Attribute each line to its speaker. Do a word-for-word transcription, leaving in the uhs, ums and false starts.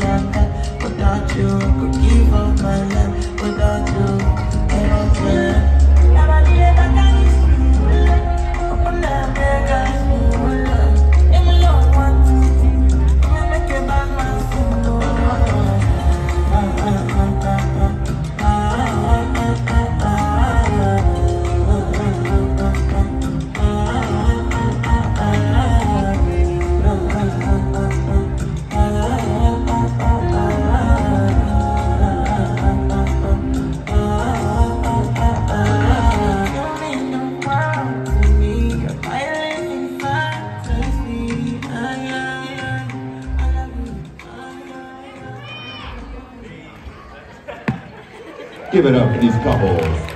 Speaker 1: and that. Without you, I could give up my life. Without you, I don't care.
Speaker 2: Give it up for these couples.